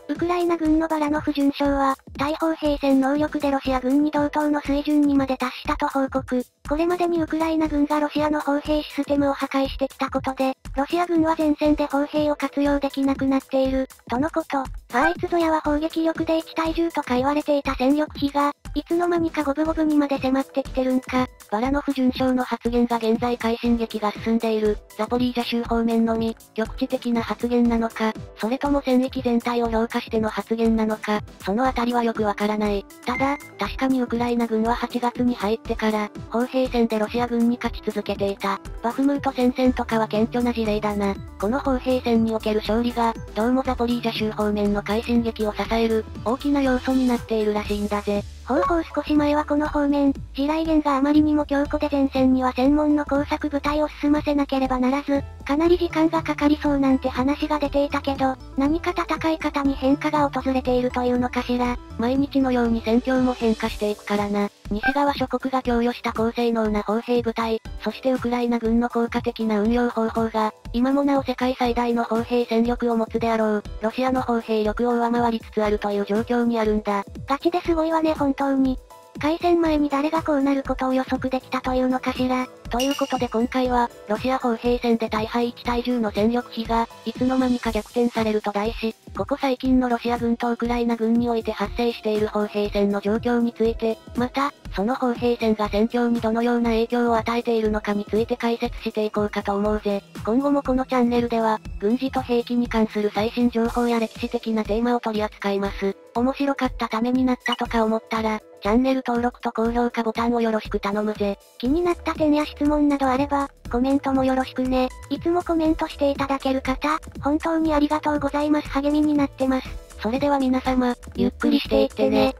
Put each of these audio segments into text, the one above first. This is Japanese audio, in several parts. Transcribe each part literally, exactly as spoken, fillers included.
ウクライナ軍のバラノフ准将は、大砲兵戦能力でロシア軍に同等の水準にまで達したと報告。これまでにウクライナ軍がロシアの砲兵システムを破壊してきたことで、ロシア軍は前線で砲兵を活用できなくなっている、とのこと。あいつぞやは砲撃力でいち対じゅうとか言われていた戦力比が、いつの間にか五分五分にまで迫ってきてるんか。 バラノフ准将の発言が現在快進撃が進んでいる、ザポリージャ州方面のみ、局地的な発言なのか、それとも戦域全体を評価しての発言なのか、そのあたりはよくわからない。ただ、確かにウクライナ軍ははちがつに入ってから、砲兵戦でロシア軍に勝ち続けていた。バフムート戦線とかは顕著な事例だな。この砲兵戦における勝利が、どうもザポリージャ州方面の快進撃を支える、大きな要素になっているらしいんだぜ。 ほうほう少し前はこの方面、地雷原があまりにも強固で前線には専門の工作部隊を進ませなければならず、かなり時間がかかりそうなんて話が出ていたけど、何か戦い方に変化が訪れているというのかしら。 毎日のように戦況も変化していくからな。西側諸国が供与した高性能な砲兵部隊、そしてウクライナ軍の効果的な運用方法が、今もなお世界最大の砲兵戦力を持つであろう、ロシアの砲兵力を上回りつつあるという状況にあるんだ。 ガチですごいわね本当に。開戦前に誰がこうなることを予測できたというのかしら。 ということで今回は、ロシア砲兵戦で大敗いち対じゅうの戦力比が、いつの間にか逆転されると題し、ここ最近のロシア軍とウクライナ軍において発生している砲兵戦の状況について、また、その砲兵戦が戦況にどのような影響を与えているのかについて解説していこうかと思うぜ。今後もこのチャンネルでは、軍事と兵器に関する最新情報や歴史的なテーマを取り扱います。面白かったためになったとか思ったら、チャンネル登録と高評価ボタンをよろしく頼むぜ。 気になった点や質問などあれば、コメントもよろしくね。いつもコメントしていただける方、本当にありがとうございます。励みになってます。 それでは皆様、ゆっくりしていってね。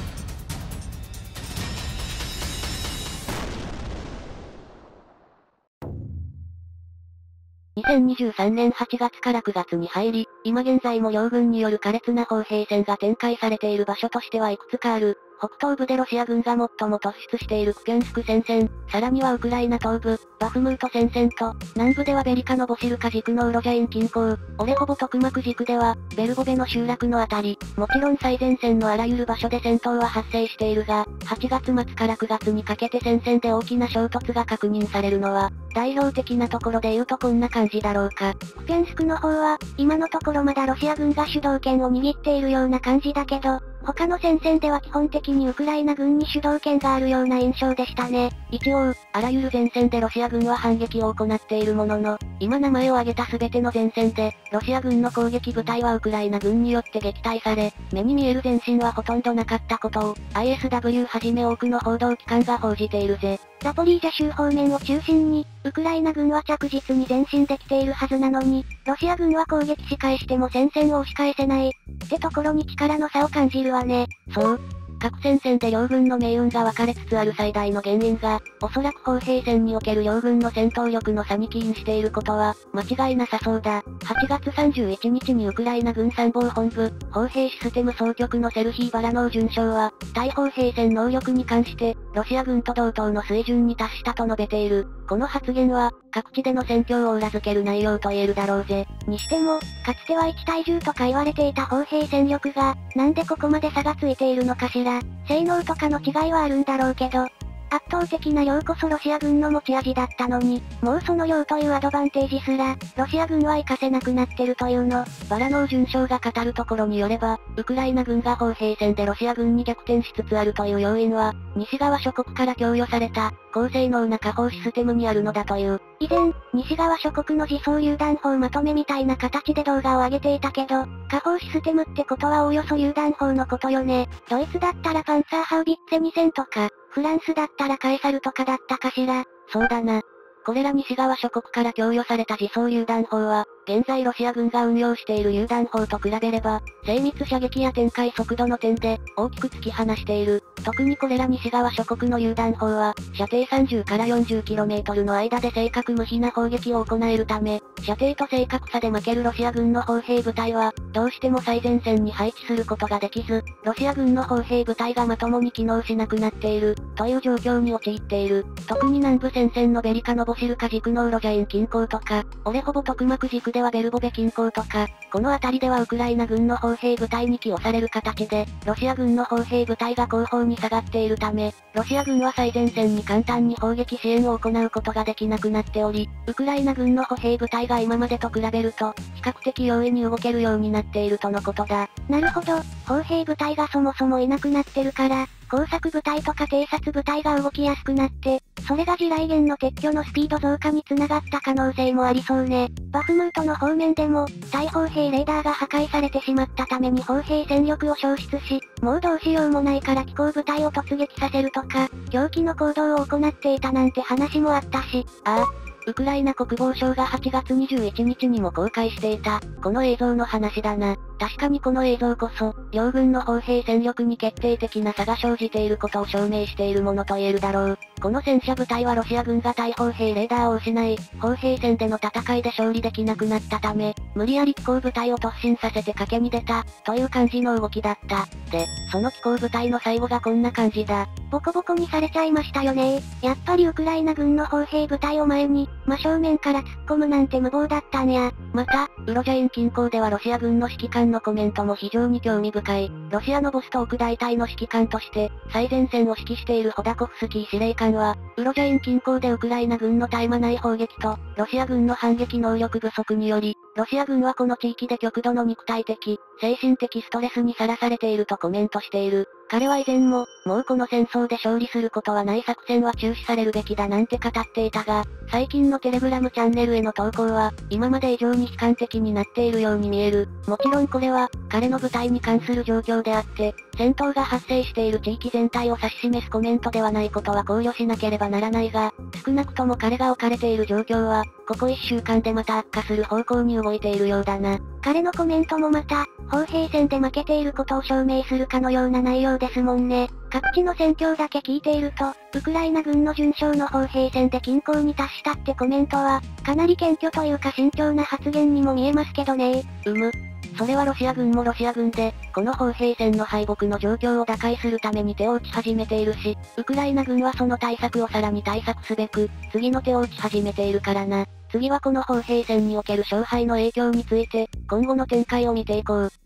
にせんにじゅうさんねんはちがつからくがつに入り、今現在も両軍による苛烈な砲兵戦が展開されている場所としてはいくつかある。北東部でロシア軍が最も突出しているクピャンスク戦線、さらにはウクライナ東部、バフムート戦線と、南部ではベリカのボシルカ軸のウロジャイン近郊、オレホボトクマク軸では、ベルボベの集落のあたり、もちろん最前線のあらゆる場所で戦闘は発生しているが、はちがつ末からくがつにかけて戦線で大きな衝突が確認されるのは、代表的なところで言うとこんな感じだろうか。 クピャンスクの方は、今のところまだロシア軍が主導権を握っているような感じだけど、他の戦線では基本的にウクライナ軍に主導権があるような印象でしたね。 一応、あらゆる前線でロシア軍は反撃を行っているものの、今名前を挙げた全ての前線で、ロシア軍の攻撃部隊はウクライナ軍によって撃退され、目に見える前進はほとんどなかったことを、アイエスダブリュー はじめ多くの報道機関が報じているぜ。 ザポリージャ州方面を中心に、ウクライナ軍は着実に前進できているはずなのに、ロシア軍は攻撃し返しても戦線を押し返せない、ってところに力の差を感じるわね。 そう。各戦線で両軍の命運が分かれつつある最大の原因が、おそらく砲兵戦における両軍の戦闘力の差に起因していることは、間違いなさそうだ。はちがつさんじゅういちにちにウクライナ軍参謀本部、砲兵システム総局のセルヒー・バラノー准将は、対砲兵戦能力に関して、ロシア軍と同等の水準に達したと述べている。この発言は、各地での戦況を裏付ける内容と言えるだろうぜ。 にしても、かつてはいち対じゅうとか言われていた砲兵戦力が、なんでここまで差がついているのかしら。性能とかの違いはあるんだろうけど、圧倒的な量こそロシア軍の持ち味だったのに、もうその量というアドバンテージすら、ロシア軍は活かせなくなってるというの。 バラノー准将が語るところによれば、ウクライナ軍が砲兵戦でロシア軍に逆転しつつあるという要因は、西側諸国から供与された、高性能な火砲システムにあるのだという。 以前、西側諸国の自走榴弾砲まとめみたいな形で動画を上げていたけど、火砲システムってことはおおよそ榴弾砲のことよね。ドイツだったらパンツァーハウビッツェにせんとか、フランスだったらカエサルとかだったかしら。 そうだな。これら西側諸国から供与された自走榴弾砲は、現在ロシア軍が運用している榴弾砲と比べれば、精密射撃や展開速度の点で、大きく突き放している。 特にこれら西側諸国の榴弾砲は、射程さんじゅうからよんじゅうキロメートルの間で正確無比な砲撃を行えるため、射程と正確さで負けるロシア軍の砲兵部隊は、どうしても最前線に配置することができず、ロシア軍の砲兵部隊がまともに機能しなくなっている、という状況に陥っている。特に南部戦線のベリカノボシルカ軸のウロジャイン近郊とか、オレホボトクマク軸ではベルボベ近郊とか、この辺りではウクライナ軍の砲兵部隊に寄与される形で、ロシア軍の砲兵部隊が後方に下がっているため、ロシア軍は最前線に簡単に砲撃支援を行うことができなくなっており、ウクライナ軍の歩兵部隊が今までと比べると、比較的容易に動けるようになっているとのことだ。 なるほど、砲兵部隊がそもそもいなくなってるから、工作部隊とか偵察部隊が動きやすくなって、それが地雷原の撤去のスピード増加につながった可能性もありそうね。バフムートの方面でも、対砲兵レーダーが破壊されてしまったために砲兵戦力を消失し、もうどうしようもないから機甲部隊を突撃させるとか、狂気の行動を行っていたなんて話もあったし、 ああ。ウクライナ国防省がはちがつにじゅういちにちにも公開していた、この映像の話だな。確かにこの映像こそ、両軍の砲兵戦力に決定的な差が生じていることを証明しているものと言えるだろう。この戦車部隊はロシア軍が対砲兵レーダーを失い、砲兵戦での戦いで勝利できなくなったため、無理やり機甲部隊を突進させて賭けに出た、という感じの動きだった。で、その機甲部隊の最後がこんな感じだ。 ボコボコにされちゃいましたよね。やっぱりウクライナ軍の砲兵部隊を前に、真正面から突っ込むなんて無謀だったんや。 また、ウロジャイン近郊ではロシア軍の指揮官のコメントも非常に興味深い。ロシアのボストーク大隊の指揮官として、最前線を指揮しているホダコフスキー司令官は、ウロジャイン近郊でウクライナ軍の絶え間ない砲撃と、ロシア軍の反撃能力不足により、ロシア軍はこの地域で極度の肉体的、精神的ストレスにさらされているとコメントしている。彼は以前も、もうこの戦争で勝利することはない作戦は中止されるべきだなんて語っていたが、最近のテレグラムチャンネルへの投稿は、今まで以上に悲観的になっているように見える。もちろんこれは、彼の部隊に関する状況であって、戦闘が発生している地域全体を指し示すコメントではないことは考慮しなければならないが、少なくとも彼が置かれている状況は、ここいっしゅうかんでまた悪化する方向に動いているようだな。 彼のコメントもまた、砲兵戦で負けていることを証明するかのような内容ですもんね。各地の戦況だけ聞いていると、ウクライナ軍の準将の砲兵戦で均衡に達したってコメントは、かなり謙虚というか慎重な発言にも見えますけどね。 うむ。それはロシア軍もロシア軍で、この砲兵戦の敗北の状況を打開するために手を打ち始めているし、ウクライナ軍はその対策をさらに対策すべく、次の手を打ち始めているからな。次はこの砲兵戦における勝敗の影響について、今後の展開を見ていこう。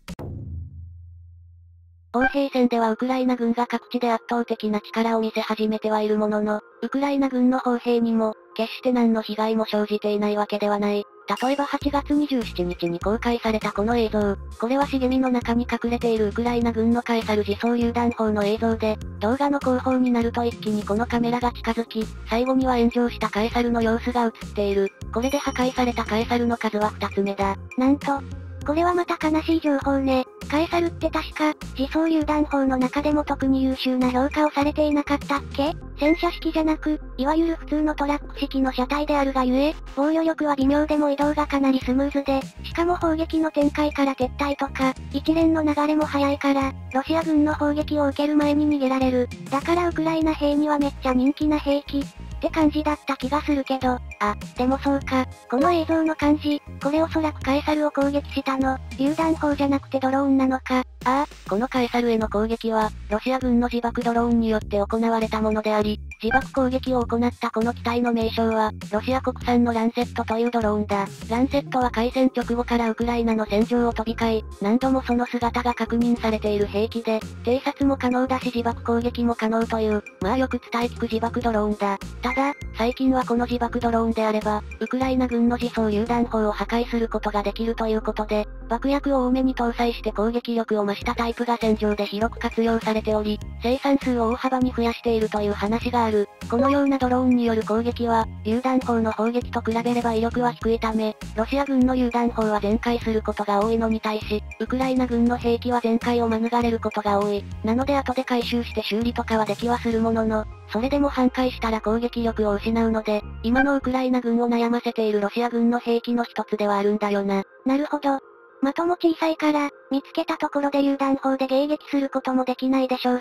砲兵戦ではウクライナ軍が各地で圧倒的な力を見せ始めてはいるものの、ウクライナ軍の砲兵にも、決して何の被害も生じていないわけではない。例えばはちがつにじゅうしちにちに公開されたこの映像。これは茂みの中に隠れているウクライナ軍のカエサル自走榴弾砲の映像で、動画の後方になると一気にこのカメラが近づき、最後には炎上したカエサルの様子が映っている。これで破壊されたカエサルの数はふたつめだ。 なんと、これはまた悲しい情報ね。カエサルって確か、自走榴弾砲の中でも特に優秀な評価をされていなかったっけ？戦車式じゃなく、いわゆる普通のトラック式の車体であるがゆえ、防御力は微妙でも移動がかなりスムーズで、しかも砲撃の展開から撤退とか、一連の流れも早いから、ロシア軍の砲撃を受ける前に逃げられる。だからウクライナ兵にはめっちゃ人気な兵器。って感じだった気がするけど、あ、でもそうか、この映像の感じ、これおそらくカエサルを攻撃したの、榴弾砲じゃなくてドローンなのか。 ああ、このカエサルへの攻撃は、ロシア軍の自爆ドローンによって行われたものであり、自爆攻撃を行ったこの機体の名称は、ロシア国産のランセットというドローンだ。ランセットは開戦直後からウクライナの戦場を飛び交い、何度もその姿が確認されている兵器で、偵察も可能だし自爆攻撃も可能という、まあよく伝え聞く自爆ドローンだ。ただ、最近はこの自爆ドローンであれば、ウクライナ軍の自走榴弾砲を破壊することができるということで、爆薬を多めに搭載して攻撃力を増したタイプが戦場で広く活用されており、生産数を大幅に増やしているという話がある。このようなドローンによる攻撃は、榴弾砲の砲撃と比べれば威力は低いため、ロシア軍の榴弾砲は全壊することが多いのに対し、ウクライナ軍の兵器は全壊を免れることが多い。なので後で回収して修理とかはできはするものの、それでも半壊したら攻撃力を失うので、今のウクライナ軍を悩ませているロシア軍の兵器の一つではあるんだよな。 なるほど。的も小さいから、見つけたところで榴弾砲で迎撃することもできないでしょうし、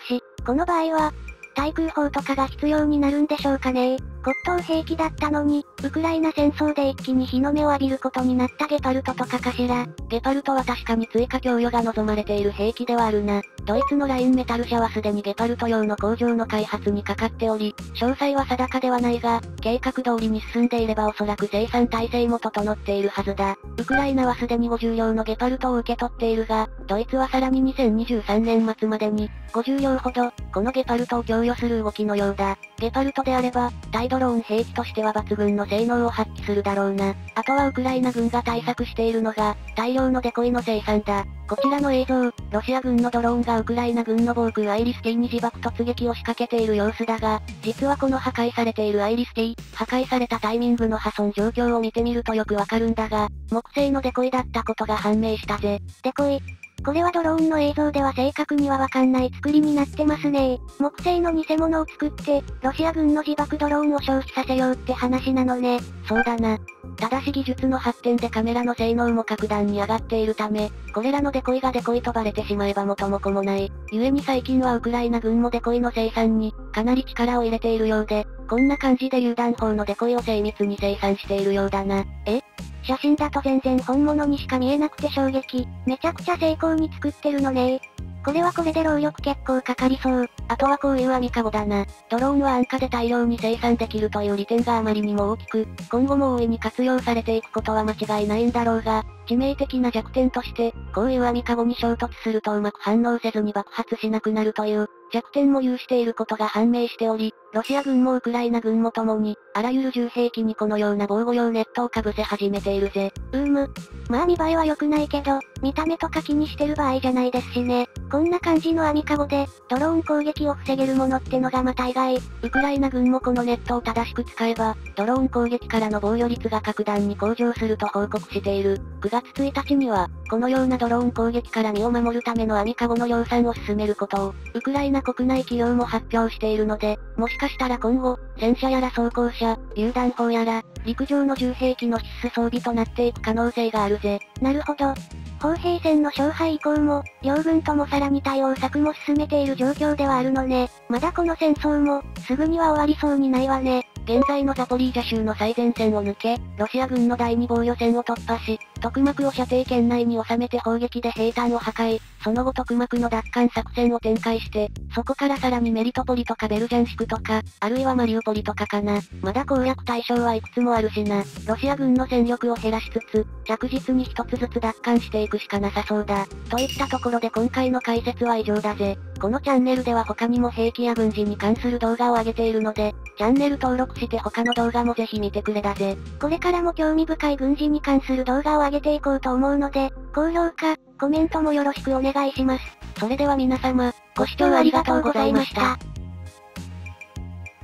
この場合は、対空砲とかが必要になるんでしょうかね。骨董兵器だったのに、ウクライナ戦争で一気に日の目を浴びることになったゲパルトとかかしら。 ゲパルトは確かに追加供与が望まれている兵器ではあるな。ドイツのラインメタル社はすでにゲパルト用の工場の開発にかかっており、詳細は定かではないが、計画通りに進んでいればおそらく生産体制も整っているはずだ。ウクライナはすでにごじゅうりょうのゲパルトを受け取っているが、ドイツはさらににせんにじゅうさんねん末までに、ごじゅうりょうほど、このゲパルトを供与する動きのようだ。ゲパルトであれば、対ドローン兵器としては抜群の性能を発揮するだろうな。あとはウクライナ軍が対策しているのが、大量のデコイの生産だ。こちらの映像、ロシア軍のドローンがウクライナ軍の防空アイリス T に自爆突撃を仕掛けている様子だが、実はこの破壊されているアイリス T、破壊されたタイミングの破損状況を見てみるとよくわかるんだが、木製のデコイだったことが判明したぜ。 デコイ。これはドローンの映像では正確にはわかんない作りになってますね。木製の偽物を作って、ロシア軍の自爆ドローンを消費させようって話なのね。 そうだな。ただし技術の発展でカメラの性能も格段に上がっているため、これらのデコイがデコイとバレてしまえば元も子もない。故に最近はウクライナ軍もデコイの生産に、かなり力を入れているようで、こんな感じで榴弾砲のデコイを精密に生産しているようだな。 え？写真だと全然本物にしか見えなくて衝撃。めちゃくちゃ精巧に作ってるのね。これはこれで労力結構かかりそう。 あとはこういう網カゴだな。ドローンは安価で大量に生産できるという利点があまりにも大きく、今後も大いに活用されていくことは間違いないんだろうが、致命的な弱点として、こういう網カゴに衝突するとうまく反応せずに爆発しなくなるという、弱点も有していることが判明しており、ロシア軍もウクライナ軍もともに、あらゆる銃兵器にこのような防護用ネットをかぶせ始めているぜ。 うーむ。まあ見栄えは良くないけど、見た目とか気にしてる場合じゃないですしね。こんな感じの網カゴで、ドローン攻撃を防げるものってのがまた意外。 ウクライナ軍もこのネットを正しく使えば、ドローン攻撃からの防御率が格段に向上すると報告している。くがつついたちには、このようなドローン攻撃から身を守るための網カゴの量産を進めることを、ウクライナ国内企業も発表しているので、もしかしたら今後、戦車やら装甲車、榴弾砲やら、陸上の銃兵器の必須装備となっていく可能性があるぜ。 なるほど。砲兵戦の勝敗以降も、両軍ともさらに対応策も進めている状況ではあるのね。まだこの戦争も、すぐには終わりそうにないわね。 現在のザポリージャ州の最前線を抜け、ロシア軍の第二防御線を突破し、トクマクを射程圏内に収めて砲撃で兵站を破壊、その後トクマクの奪還作戦を展開して、そこからさらにメリトポリとかベルジャンシクとか、あるいはマリウポリとかかな。まだ攻略対象はいくつもあるしな。ロシア軍の戦力を減らしつつ、着実に一つずつ奪還していくしかなさそうだ。といったところで今回の解説は以上だぜ。このチャンネルでは他にも兵器や軍事に関する動画を上げているので、チャンネル登録して他の動画もぜひ見てくれだぜ。 これからも興味深い軍事に関する動画を上げていこうと思うので、高評価、コメントもよろしくお願いします。 それでは皆様、ご視聴ありがとうございました。